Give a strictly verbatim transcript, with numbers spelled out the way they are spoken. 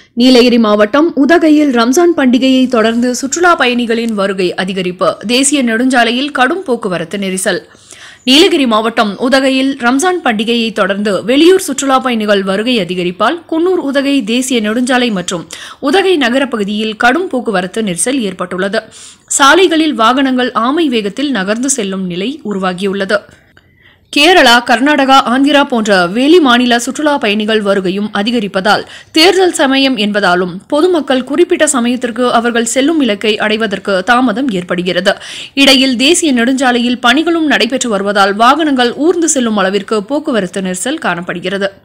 நீலகிரி மாவட்டம் உதகையில் ரம்ஜான் பண்டிகையை தொடர்ந்து சுற்றுலா பயணிகளின் வருகை அதிகரிப்பு. தேசிய நெடுஞ்சாலையில் கடும் போக்குவரத்து நெரிசல். நீலகிரி மாவட்டம் உதகையில் ரம்ஜான் பண்டிகையை தொடர்ந்து வெளியூர் சுற்றுலா பயணிகள் வருகை அதிகரிப்பால் குன்னூர் உதகை தேசிய நெடுஞ்சாலை மற்றும் உதகை நகர பகுதியில் கடும் போக்குவரத்து நெரிசல் ஏற்பட்டுள்ளது. சாலைகளில் வாகனங்கள் ஆமை வேகத்தில் நகர்ந்து செல்லும் நிலை உருவாகியுள்ளது. கேரளா, கர்நாடகா, ஆந்திரா போன்ற வெளி மாநில சுற்றுலா பயணிகள் வருகையும் அதிகரிப்பதால் தேர்தல் சமயம் என்பதாலும் பொதுமக்கள் குறிப்பிட்ட சமயத்திற்கு அவர்கள் செல்லும் இலக்கை அடைவதற்கு தாமதம் ஏற்படுகிறது. இடையில் தேசிய நெடுஞ்சாலையில் பணிகளும் நடைபெற்று வருவதால் வாகனங்கள் ஊர்ந்து செல்லும் அளவிற்கு போக்குவரத்து நெரிசல் காணப்படுகிறது.